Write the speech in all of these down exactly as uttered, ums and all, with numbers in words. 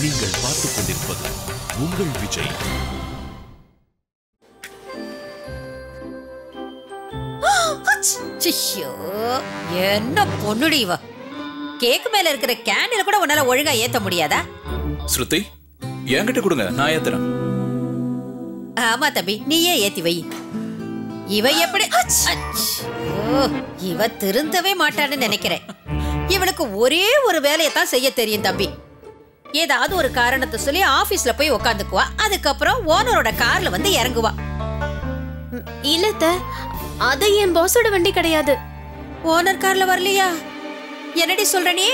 நீங்கள் பார்த்துக் கொண்டிருப்பது உங்கள் விஜய். என்ன பொண்ணுடி இவ? கேக் மேல இருக்கிற கேண்டில் கூட உன்னால ஒழுங்கா ஏத்த முடியாதா? ஸ்ருதி, என்கிட்ட கொடுங்க, நான் ஏத்துறேன். ஆமா தம்பி, நீயே ஏத்தி வை. இவ எப்படி இவ திருந்தவே மாட்டான்னு நினைக்கிறேன். இவளுக்கு ஒரே ஒரு வேலையை தான் செய்ய தெரியும் தம்பி. ஏதாவது ஒரு காரணத்தை சொல்லி ஆபீஸ்ல போய் உட்காந்துக்குவா, அதுக்கப்புறம் ஓனரோட கார்ல வந்து இறங்குவா. இல்ல, அது என் பாஸோட வண்டி கிடையாது. ஓனர் கார்ல வரலையா? என்னடி சொல்ற நீ?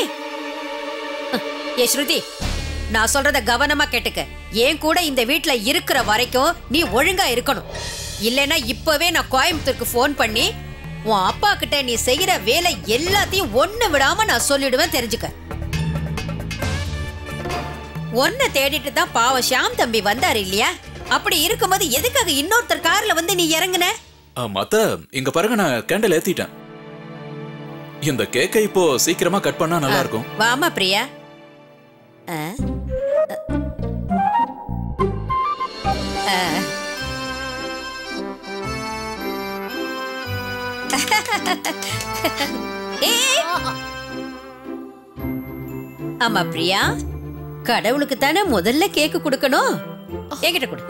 ஏ ஸ்ருதி, நான் சொல்றத கவனமா கேட்டுக்க. ஏன் கூட இந்த வீட்ல இருக்கிற வரைக்கும் நீ ஒழுங்கா இருக்கணும். இல்லைன்னா இப்பவே நான் கோயம்புத்தூருக்கு போன் பண்ணி உன் அப்பா கிட்ட நீ செய்யற வேலை எல்லாத்தையும் ஒண்ணு விடாம நான் சொல்லிடுவேன், தெரிஞ்சுக்க. ஒன்ன தேடிட்டு தான் பாவ ஷாம் தம்பி வந்தாரு இல்லையா? அப்படி இருக்கும்போது எதுக்காக இன்னொருத்தர் கார்ல வந்து நீ இறங்குன? மத்த இங்க பாருங்க, நான் கேண்டில் ஏத்திட்டேன். இந்த கேக்கை இப்போ சீக்கிரமா கட் பண்ணா நல்லா இருக்கும். வாமா பிரியா. ஆமா பிரியா, கடவுளுக்கு தானே முதல்ல கேக்கு கொடுக்கணும். என்கிட்ட கொடு.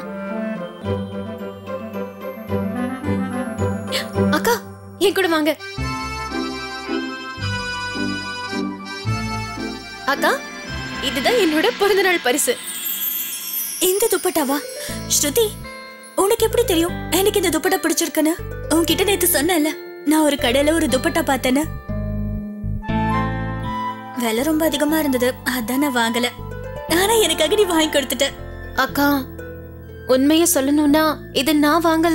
அக்கா, என் கூட வாங்க. அக்கா, இதுதான் என்னோட பிறந்தநாள் பரிசு. இந்த துப்பட்டாவா? ஸ்ருதி, உனக்கு எப்படி தெரியும் எனக்கு இந்த துப்பட்டா பிடிச்சிருக்குன்னு? உன்கிட்ட நேத்து சொன்னேன்ல, நான் ஒரு கடையில ஒரு துப்பட்டா பார்த்தேன்னு. விலை ரொம்ப அதிகமா இருந்தது, அதான் நான் வாங்கல. ஆனா எனக்காக நீ வாங்கி கொடுத்துட்ட. அக்கா, உண்மைய சொல்லணும்னா இது நான் வாங்கல.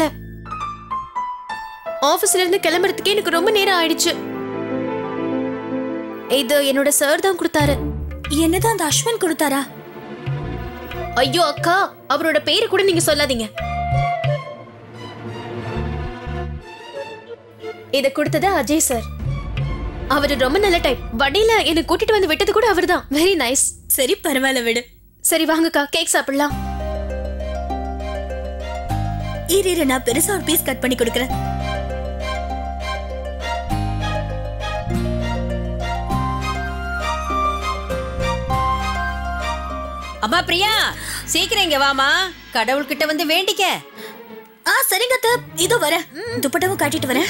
ஆபீஸ்ல இருந்து கிளம்புறதுக்கே எனக்கு ரொம்ப நேரம் ஆயிடுச்சு. இது என்னோட சார் தான் கொடுத்தாரு. என்னதான் அந்த அஸ்வின் கொடுத்தாரா? ஐயோ அக்கா, அவரோட பேரு கூட நீங்க சொல்லாதீங்க. இத கொடுத்தது அஜய் சார். அவரு ரொம்ப நல்ல டைப். வண்டியில என்ன கூட்டிட்டு வந்து விட்டது கூட அவர்தான். Very nice. சரி, பரவாயில்ல விடு. சரி வாங்கக்கா, கேக் சாப்பிடலாம். இரு இரு, நான் பெருசா ஒரு பீஸ் கட் பண்ணி கொடுக்கறேன். அம்மா பிரியா, சீக்கிரம் இங்க வாமா. கடவுள்கிட்ட வந்து வேண்டிக்க. ஆ சரிங்க அத்தை, இதோ வரேன். துப்பட்டாவும் காட்டிட்டு வரேன்.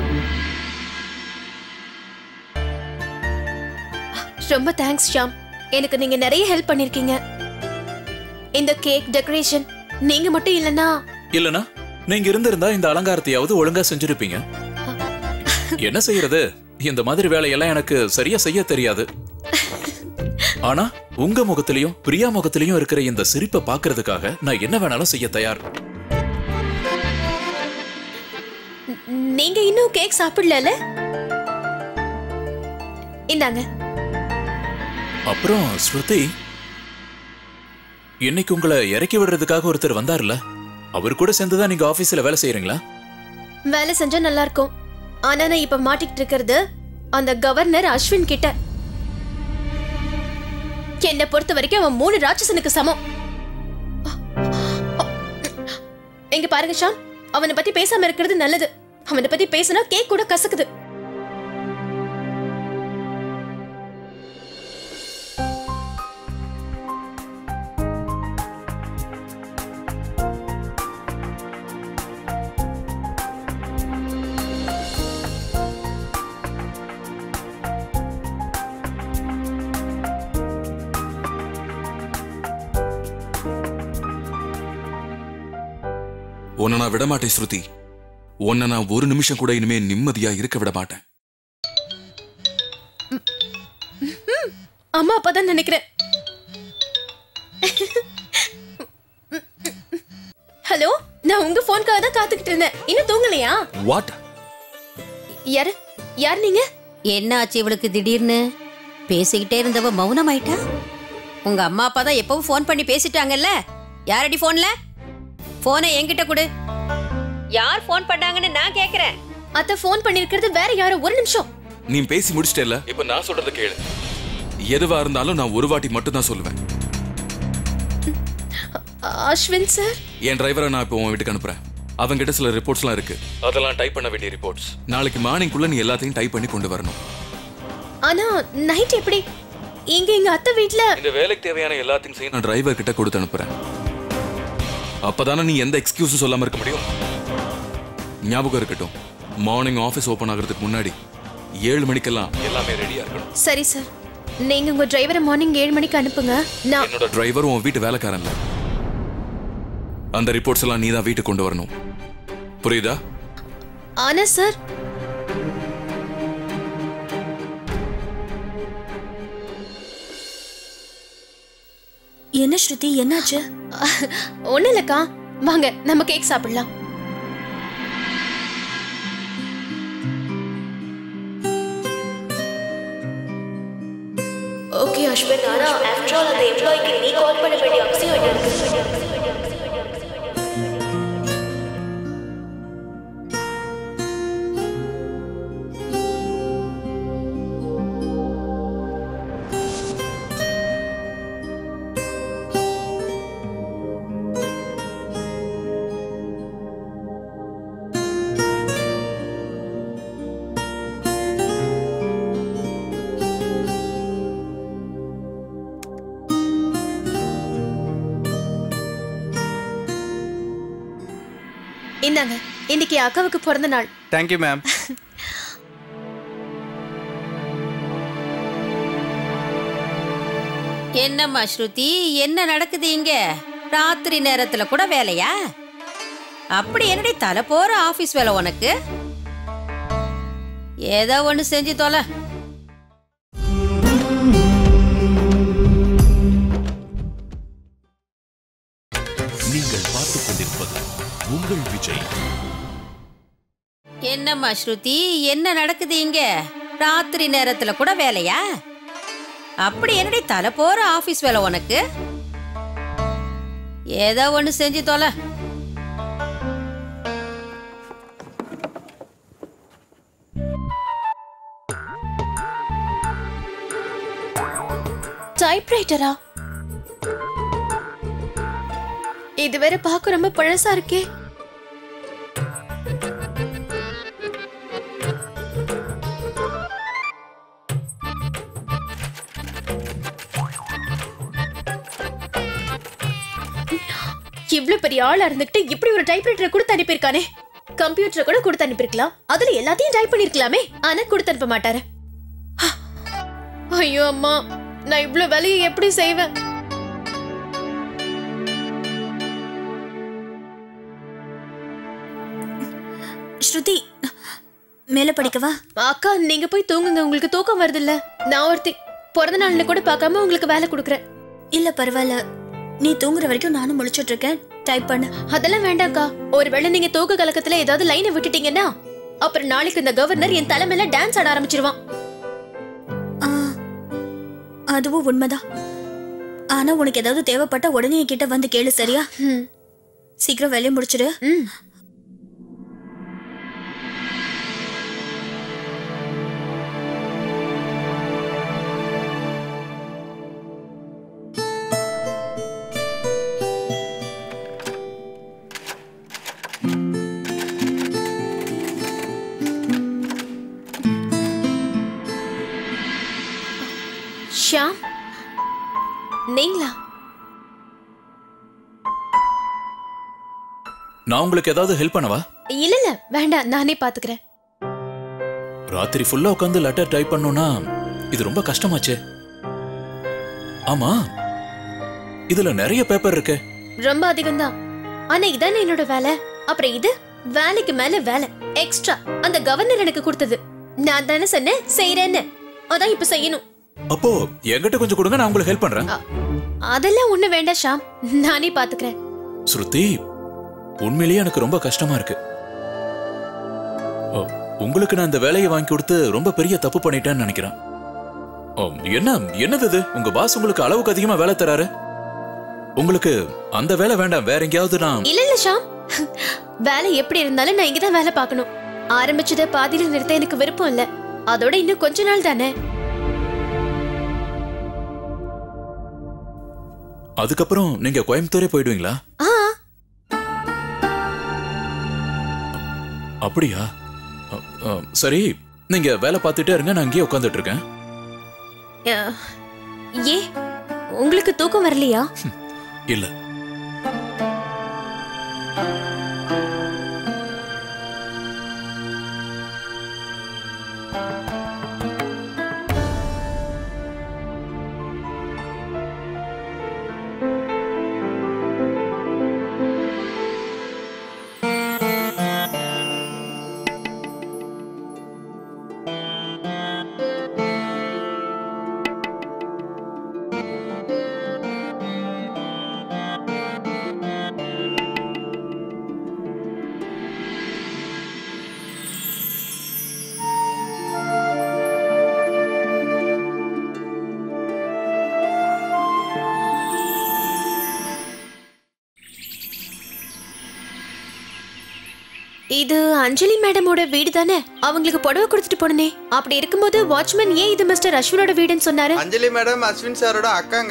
ரொம்ப தேங்க்ஸ் ஷாம். எனக்கு நீங்க நிறைய ஹெல்ப் பண்ணிருக்கீங்க. இந்த கேக் டெக்கரேஷன் நீங்க மட்டும் இல்லனா இல்லனா நீங்க இருந்திருந்தா இந்த அலங்காரத்தையாவது ஒழுங்கா செஞ்சிருப்பீங்க. என்ன செய்யறது, இந்த மாதிரி வேலையெல்லாம் எனக்கு சரியா செய்ய தெரியாது. ஆனா உங்க முகத்திலையும் பிரியா முகத்திலையும் இருக்கிற இந்த சிரிப்பை பாக்குறதுக்காக நான் என்ன வேணாலும் செய்ய தயார். நீங்க இன்னும் கேக் சாப்பிடல? இந்தாங்க. அப்புறம் ஸ்ருதி, இன்னைக்கு உங்களை இறக்கி விடுறதுக்காக ஒருத்தர் வந்தார்ல, அவர் கூட சேர்ந்துதான் நீங்க ஆபீஸ்ல வேலை செய்யறீங்களா? வேலை செஞ்சா நல்லா இருக்கும். ஆனா நான் இப்ப மாட்டிக்கிட்டு இருக்கிறது அந்த கவர்னர் அஸ்வின் கிட்ட. என்னை பொறுத்த வரைக்கும் அவன் மூணு ராட்சசனுக்கு சமம். எங்க பாருங்க ஷாம், அவனை பத்தி பேசாம இருக்கிறது நல்லது. அவனை பத்தி பேசினா கேக் கூட கசக்குது. உன்னை நான் விட மாட்டேன் ஸ்ருதி. உன்னை நான் ஒரு நிமிஷம் கூட இனிமே நிம்மதியா இருக்க விட மாட்டேன். அம்மா அப்பதான் நினைக்கிறேன். ஹலோ, நான் உங்க போன்காக தான் காத்துக்கிட்டு இருந்தேன். இன்னும் தூங்கலையா? வாட்? யாரு யார் நீங்க? என்ன ஆச்சு இவளுக்கு திடீர்னு? பேசிக்கிட்டே இருந்தவ மௌனம் ஆயிட்டா. உங்க அம்மா அப்பா தான் எப்பவும் போன் பண்ணி பேசிட்டாங்கல்ல. யாரடி போன்ல? போனை என்கிட்ட கொடு. யார் போன் பண்ணாங்கன்னு நான் கேக்குறேன். அத்தை போன் பண்ணிருக்கிறது வேற யாரோ. ஒரு நிமிஷம். நீ பேசி முடிச்சிட்டேல்ல, இப்ப நான் சொல்றத கேளு. எதுவா இருந்தாலும் நான் ஒரு வாட்டி மட்டும் தான் சொல்லுவேன். அஸ்வின் சார், என் டிரைவரை நான் இப்போ உன் வீட்டுக்கு அனுப்புறேன். அவங்கிட்ட சில ரிப்போர்ட்ஸ்லாம் இருக்கு. அதெல்லாம் டைப் பண்ண வேண்டிய ரிப்போர்ட்ஸ். நாளைக்கு மார்னிங்குள்ள நீ எல்லாத்தையும் டைப் பண்ணி கொண்டு வரணும். ஆனா நைட் எப்படி? இங்க எங்க அத்தை வீட்ல இந்த வேலைக்கு தேவையான எல்லாத்தையும் செய்ய நான் டிரைவர் கிட்ட கொடுத்து அனுப்புறேன். அப்பதானே நீ எந்த எக்ஸ்கியூஸும் சொல்லாம இருக்க முடியும். ஞாபகம் இருக்கட்டும், மார்னிங் ஆபீஸ் ஓபன் ஆகிறதுக்கு முன்னாடி ஏழு மணிக்கெல்லாம் எல்லாமே ரெடியா இருக்கணும். சரி சார், நீங்க உங்க டிரைவரை மார்னிங் ஏழு மணிக்கு அனுப்புங்க. நான் என்னோட டிரைவர் உன் வீட்டு வேலைக்காரன்ல. அந்த ரிப்போர்ட்ஸ் எல்லாம் நீ தான் வீட்டுக்கு கொண்டு வரணும். புரியுதா? ஆனா சார், என்ன ஸ்ருதி, என்னாச்சு? ஒண்ணு இல்லக்கா, வாங்க நம்ம கேக் சாப்பிடலாம். ஓகே அஸ்வின், ஆனா ஆஃப்டர் ஆல் அந்த எம்ப்ளாய்க்கு நீ கால் பண்ண வேண்டிய அவசியம் என்ன இருக்கு? இந்தாங்க, இன்னைக்கு அக்காவுக்கு பிறந்த நாள். Thank you ma'am. என்னம்மா ஸ்ருதி, என்ன நடக்குது இங்க? ராத்திரி நேரத்துல கூட வேலையா? அப்படி என்னடி தலை போற ஆபீஸ் வேலை உனக்கு? ஏதோ ஒண்ணு செஞ்சு தொலை. நீங்கள் பார்த்துக் கொண்டிருப்பது உங்கள் விஜய். என்னம்மா ஸ்ருதி, என்ன நடக்குது இங்க? ராத்திரி நேரத்துல கூட வேலையா? அப்படி என்னடி தலை போற ஆபீஸ் வேலை உனக்கு? ஏதோ ஒண்ணு செஞ்சு தொலை. டைப்ரைட்டரா? இது வேற பார்க்க ரொம்ப பழசா இருக்கே. இவ்ளோ பெரிய ஆளா இருந்துகிட்டு இப்படி ஒரு டைப்ரைட்டரை கொடுத்து அனுப்பியிருக்கானே. கம்ப்யூட்டரை கூட கொடுத்து அனுப்பியிருக்கலாம், அதுல எல்லாத்தையும் டைப் பண்ணிருக்கலாமே. ஆனா கொடுத்து அனுப்ப மாட்டாரு. ஐயோ அம்மா, நான் இவ்ளோ வேலையை எப்படி செய்வேன்? ஸ்ருதி, மேல படிக்கவா? அக்கா, நீங்க போய் தூங்குங்க, உங்களுக்கு தூக்கம் வருது இல்ல? நான் ஒருத்தி பிறந்த நாள்ல கூட பார்க்காம உங்களுக்கு வேலை கொடுக்குறேன். இல்ல பரவாயில்ல, நீ தூங்குற வரைக்கும் நானும் முழிச்சிட்டு இருக்கேன். டைப் பண்ணு. அதெல்லாம் வேண்டாம்க்கா. ஒருவேளை நீங்க தூக்க கலக்கத்துல ஏதாவது லைனை விட்டுட்டீங்கன்னா அப்புறம் நாளைக்கு இந்த கவர்னர் என் தலைமையில டான்ஸ் ஆட ஆரம்பிச்சிருவான். அதுவும் உண்மைதான். ஆனா உனக்கு ஏதாவது தேவைப்பட்டா உடனே என்கிட்ட வந்து கேளு, சரியா? சீக்கிரம் வேலையை முடிச்சிடு. ஷாம், நீங்களா? நான் உங்களுக்கு ஏதாவது ஹெல்ப் பண்ணவா? இல்ல இல்ல வேண்டாம், நானே பாத்துக்கிறேன். ராத்திரி ஃபுல்லா உட்காந்து லெட்டர் டைப் பண்ணோம்னா இது ரொம்ப கஷ்டமாச்சே. ஆமா, இதுல நிறைய பேப்பர் இருக்கு. ரொம்ப அதிகம்தான். ஆனா இதானே என்னோட வேலை. அப்புறம் இது வேலைக்கு மேல வேலை எக்ஸ்ட்ரா. அந்த கவர்னர் எனக்கு கொடுத்தது. நான் தானே சொன்னேன் செய்யறேன்னு. அதான் இப்ப செய்யணும். அப்போ என்கிட்ட கொஞ்சம் கொடுங்க, நான் உங்களுக்கு ஹெல்ப் பண்றேன். அதெல்லாம் ஒண்ணு வேண்டாம் ஷாம், நானே பாத்துக்கிறேன். ஸ்ருதி, உண்மையிலேயே எனக்கு ரொம்ப கஷ்டமா இருக்கு. உங்களுக்கு நான் இந்த வேலையை வாங்கி கொடுத்து ரொம்ப பெரிய தப்பு பண்ணிட்டேன்னு நினைக்கிறேன். என்ன என்னது இது? உங்க பாஸ் உங்களுக்கு அளவுக்கு அதிகமா வேலை தராரு. உங்களுக்கு அந்த வேலை வேண்டாம், வேற எங்கேயாவது நான். இல்ல இல்ல ஷாம், வேலை எப்படி இருந்தாலும் நான் இங்கதான் வேலை பார்க்கணும். ஆரம்பிச்சத பாதியில நிறுத்த எனக்கு விருப்பம் இல்ல. அதோட இன்னும் கொஞ்ச நாள் தானே. அதுக்கப்புறம் நீங்க கோயம்புத்தூரே போயிடுவீங்களா? ஆ அப்படியா? அ, அ, சரி, நீங்க வேலை பார்த்துட்டே இருங்க, நான் இங்கேயே உட்காந்துட்டு இருக்கேன். அஹ், ஏ உங்களுக்கு தூக்கம் வரலையா? இல்ல. இது அஞ்சலி மேடமோட வீடு தானே? அவங்களுக்கு புடவை கொடுத்துட்டு போனே. அப்படி இருக்கும்போது வாட்ச்மேன் ஏன் இது மிஸ்டர் அஸ்வினோட வீடுன்னு சொன்னாரு? அஞ்சலி மேடம் அஸ்வின் சாரோட அக்காங்க.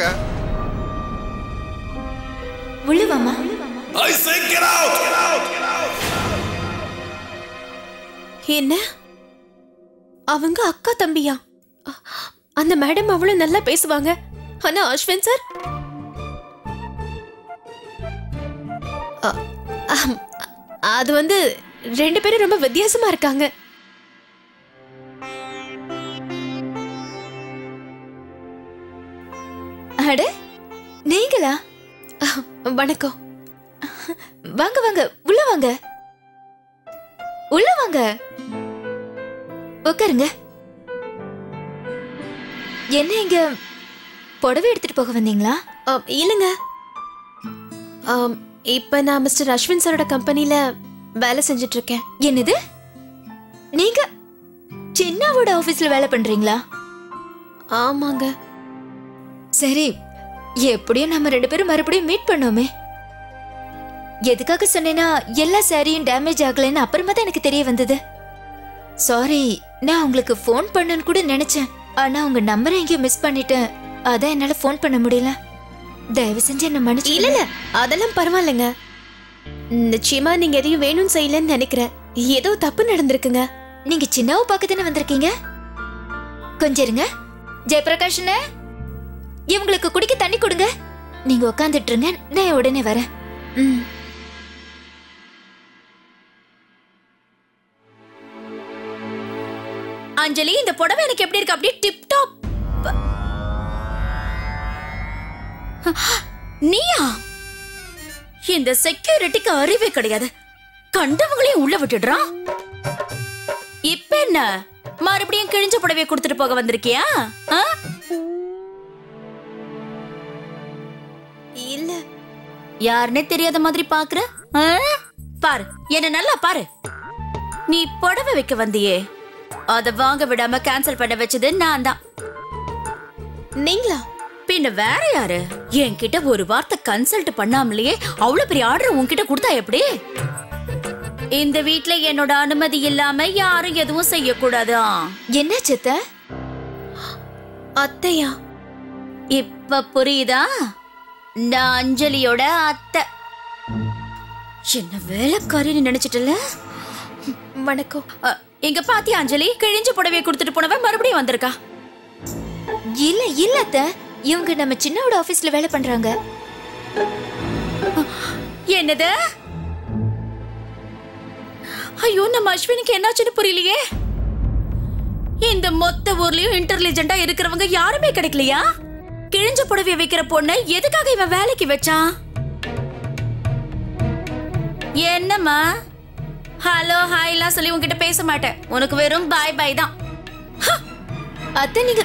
உள்ளுவாமா. என்ன அவங்க அக்கா தம்பியா? அ- அந்த மேடம் அவ்வளவு நல்லா பேசுவாங்க. ஆனா அஸ்வின் சார் அ- அம், அது வந்து ரெண்டு பேரும் ரொம்ப வித்தியாசமா இருக்காங்க. அட நீங்களா? அஹ், வணக்கம். வாங்க வாங்க உள்ள வாங்க. உள்ள வாங்க. உட்காருங்க. என்ன இங்க புடவை எடுத்துட்டு போக வந்தீங்களா? அ, இல்லைங்க. ஆம், இப்ப நான் மிஸ்டர் அஸ்வின் சாரோட கம்பெனில வேலை செஞ்சுட்டு இருக்கேன். என்னது? நீங்க சின்னாவோட ஆபீஸ்ல வேலை பண்றீங்களா? ஆமாங்க. சரி, எப்படியும் நம்ம ரெண்டு பேரும் மறுபடியும் மீட் பண்ணோமே. எதுக்காக சொன்னேன்னா எல்லா சாரியும் டேமேஜ் ஆகலைன்னு அப்புறமா தான் எனக்கு தெரிய வந்தது. சாரி, நான் உங்களுக்கு ஃபோன் பண்ணணும்னு கூட நினைச்சேன். ஆனா உங்க நம்பரை எங்கேயும் மிஸ் பண்ணிட்டேன். அதான் என்னால ஃபோன் பண்ண முடியல. தயவு செஞ்சு என்ன மன்னிச்சு. இல்ல இல்ல அதெல்லாம் பரவாயில்லைங்க. நிச்சயமா நீங்க எதையும் வேணும்னு செய்யலன்னு நினைக்கிறேன். ஏதோ தப்பு நடந்திருக்குங்க. நீங்க சின்னாவை பார்க்க தானே வந்திருக்கீங்க? கொஞ்சம் இருங்க. ஜெயபிரகாஷ்னே, இவங்களுக்கு குடிக்க தண்ணி கொடுங்க. நீங்க உட்காந்துட்டு இருங்க, நான் உடனே வரேன். ம். அஞ்சலி, இந்த புடவை எனக்கு எப்படி இருக்கு? அப்படியே டிப் டாப். நீயா? இந்த செக்யூரிட்டிக்கு அறிவே கிடையாது. கண்டவங்களையும் உள்ள விட்டுடுறான். இப்ப என்ன மறுபடியும் கிழிஞ்ச புடவையை கொடுத்துட்டு போக வந்திருக்கியா? ஆ? இல்ல யாருன்னே தெரியாத மாதிரி பாக்குற? ஆ? பாரு, என்ன நல்லா பாரு. நீ புடவை வைக்க வந்தியே, அத வாங்க விடாம கேன்சல் பண்ண வச்சது நான் தான். நீங்களா? பின்ன வேற யாரு? என்கிட்ட ஒரு வார்த்தை கன்சல்ட் பண்ணாமலேயே அவ்வளவு பெரிய ஆர்டர் உன்கிட்ட கொடுத்தா எப்படி? இந்த வீட்ல என்னோட அனுமதி இல்லாம யாரும் எதுவும் செய்யக்கூடாதா? என்ன சித்த? அத்தையா? இப்ப புரியுதா? நான் அஞ்சலியோட அத்தை. என்ன வேலைக்காரின்னு நினைச்சிட்டல? வணக்கம். அ, இங்க பாத்தியா அஞ்சலி, கிழிஞ்ச புடவையை கொடுத்துட்டு போனவ மறுபடியும் வந்திருக்கா. இல்ல இல்ல அத்த, இவங்க நம்ம சின்னாவோட ஆபீஸ்ல வேலை பண்றாங்க. என்னது? ஐயோ, நம்ம அஸ்வினுக்கு என்னாச்சுன்னு புரியலையே. இந்த மொத்த ஊர்லயும் இன்டெலிஜென்ட்டா இருக்கிறவங்க யாருமே கிடைக்கலையா? கிழிஞ்ச புடவையை வைக்கிற பொண்ணை எதுக்காக இவன் வேலைக்கு வச்சான்? என்னம்மா, ஹலோ ஹாய்லாம் சொல்லி உன்கிட்ட பேச மாட்டேன். உனக்கு வெறும் பாய் பாய் தான். அத்தை, நீங்க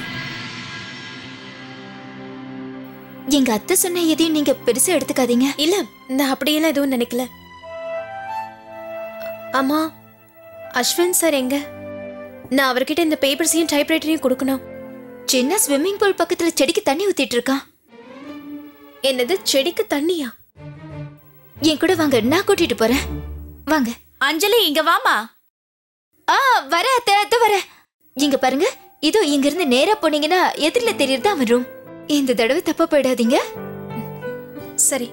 எங்க அத்தை சொன்ன எதையும் நீங்க பெருசா எடுத்துக்காதீங்க. இல்ல, நான் அப்படியெல்லாம் எதுவும் நினைக்கல. அம்மா, அஸ்வின் சார் எங்க? நான் அவர்கிட்ட இந்த பேப்பர்ஸையும் டைப்ரைட்டரையும் கொடுக்கணும். சின்ன ஸ்விம்மிங் பூல் பக்கத்துல செடிக்கு தண்ணி ஊத்திட்டு இருக்கான். என்னது, செடிக்கு தண்ணியா? என் கூட வாங்க, நான் கூட்டிட்டு போறேன். வாங்க. அஞ்சலி, இங்க வாமா. ஆ, வர அத்தை, அத்தை வர. இங்க பாருங்க, இதோ இங்க இருந்து நேரா போனீங்கன்னா எதிரில தெரியறது அவன் ரூம். இந்த தடவை தப்பா போயிடாதீங்க. சரி.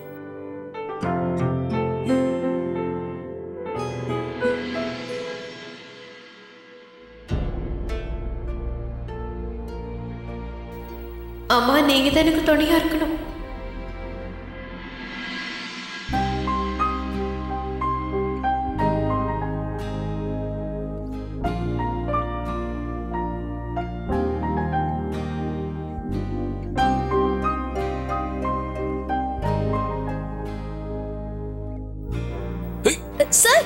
அம்மா நீங்க தான் எனக்கு துணையா இருக்கணும். சார்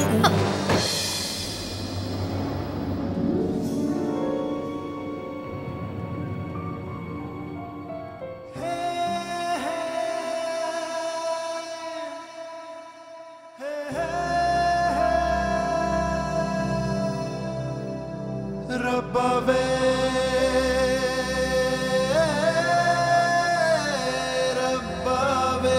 ரப்பாவே ரப்பாவே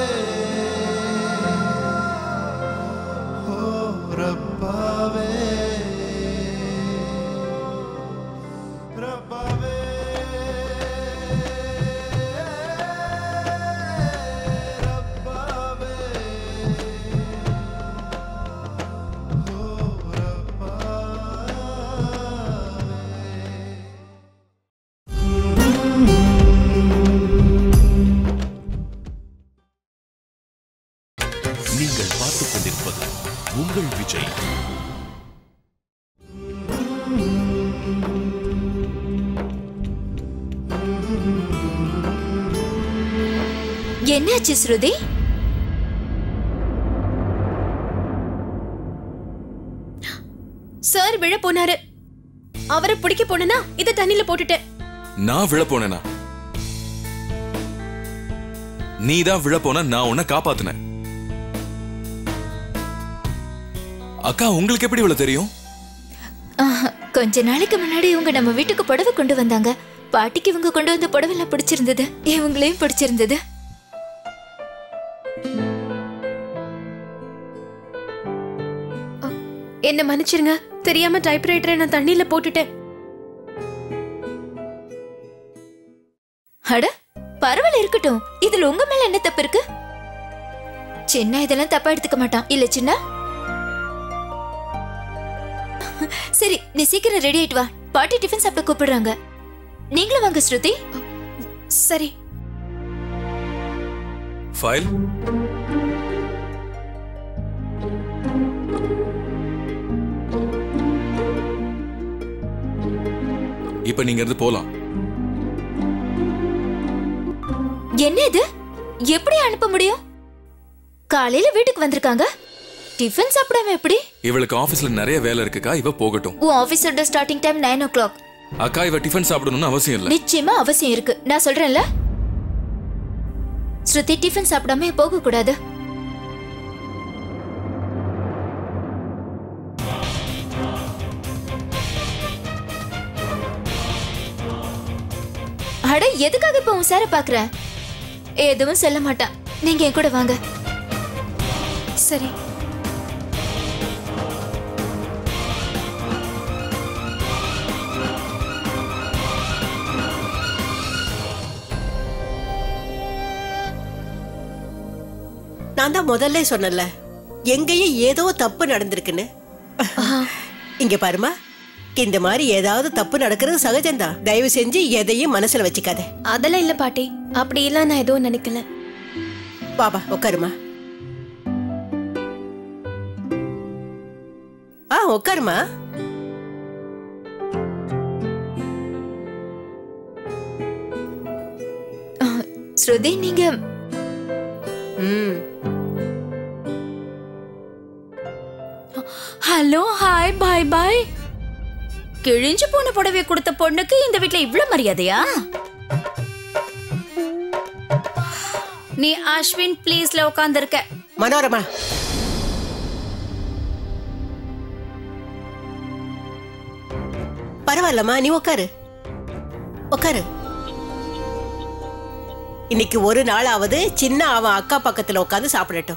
ஓ ரப்பாவே ரப்பாவே ரப்பாவே ஓ நீங்கள் பார்த்துக் கொண்டிருப்பது உங்கள் விஜய். என்னாச்சு ஸ்ருதி? சார் விழ போனாரு. அவரை பிடிக்க போனா இத தண்ணில போட்டுட்டேன். நான் விழ போனேனா? நீ தான் விழ போன, நான் உன்னை காப்பாத்தினேன். அக்கா உங்களுக்கு எப்படி இவ்வளவு தெரியும்? ஆஹா, கொஞ்ச நாளைக்கு முன்னாடி இவங்க நம்ம வீட்டுக்கு புடவை கொண்டு வந்தாங்க. பாட்டிக்கு இவங்க கொண்டு வந்த புடவை பிடிச்சிருந்தது, இவங்களையும் பிடிச்சிருந்தது. என்ன மன்னிச்சிருங்க, தெரியாம டைப்ரைட்டரை நான் தண்ணில போட்டுட்டேன். அட பரவாயில்ல, இருக்கட்டும். இதுல உங்க மேல என்ன தப்பு இருக்கு? சின்ன இதெல்லாம் தப்பா எடுத்துக்க மாட்டான் இல்ல சின்ன? சரி, நீ சீக்கிரம் ரெடி ஆயிட்டு வா. பாட்டி டிஃபன் சாப்பிட கூப்பிடுறாங்க. நீங்களும் வாங்க ஸ்ருதி. சரி. ஃபைல் இப்ப நீங்க இருந்து போலாம். என்ன இது? எப்படி அனுப்ப முடியும்? காலையில வீட்டுக்கு வந்திருக்காங்க, டிஃபன் சாப்பிடாம எப்படி? இவளுக்கு ஆபீஸ்ல நிறைய வேலை இருக்குக்கா, இவ போகட்டும். உன் ஆபீஸோட starting time nine o'clock. அக்கா இவ டிஃபன் சாப்பிடணும்னு அவசியம் இல்ல. நிச்சயமா அவசியம் இருக்கு, நான் சொல்றேன்ல. ஸ்ருதி டிஃபன் சாப்பிடாம போக கூடாது. அட எதுக்காக இப்ப உன் சார பாக்குற? எதுவும் சொல்ல மாட்டான். நீங்க என் கூட வாங்க. சரி. நான் தான் முதல்ல சொன்னல, எங்கேயும் ஏதோ தப்பு நடந்திருக்குன்னு. இங்க பாருமா, இந்த மாதிரி ஏதாவது தப்பு நடக்கிறது சகஜம்தான். தயவு செஞ்சு எதையும் மனசுல வச்சுக்காத. அதெல்லாம் இல்ல பாட்டி, அப்படி எல்லாம் நான் எதுவும் நினைக்கல. பாபா உட்காருமா. ஆ உட்காருமா. ஸ்ருதி நீங்க ம் ஹலோ, ஹாய், பாய் பாய். கிழிஞ்சு போன புடவை கொடுத்த பொண்ணுக்கு இந்த வீட்ல இவ்ளோ மரியாதையா? நீ அஸ்வின் ப்ளீஸ்ல உட்கார்ந்திருக்க. மனோரமா, பரவாயில்லம்மா, நீ உட்காரு உட்காரு. இன்னைக்கு ஒரு நாளாவது சின்ன அவன் அக்கா பக்கத்துல உட்காந்து சாப்பிடட்டும்.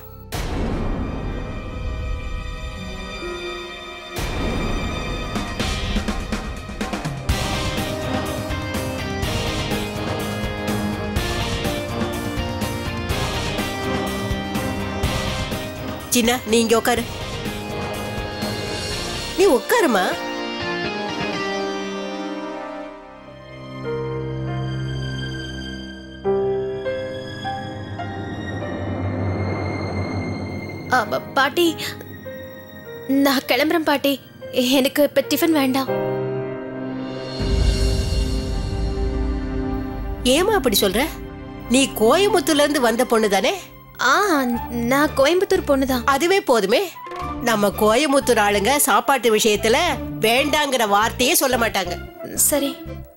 சின்ன நீ இங்க உட்காரு. நீ உட்காருமா. ஆ, பாட்டி நான் கிளம்புறேன் பாட்டி. எனக்கு இப்ப டிஃபன் வேண்டாம். ஏமா அப்படி சொல்ற? நீ கோயம்புத்தூர்ல இருந்து வந்த பொண்ணு தானே? ஆ, நான் கோயம்புத்தூர் பொண்ணுதான். அதுவே போதுமே. நம்ம கோயம்புத்தூர் ஆளுங்க சாப்பாட்டு விஷயத்துல வேண்டாங்கிற வார்த்தையே சொல்ல மாட்டாங்க. சரி.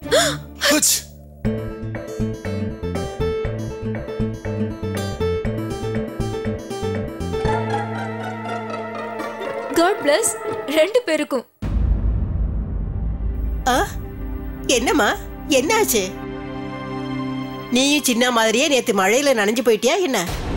காட் பிளஸ் ரெண்டு பேருக்கும். என்னம்மா என்னாச்சு? நீயும் சின்ன மாதிரியே நேத்து மழையில நனைஞ்சு போயிட்டியா என்ன?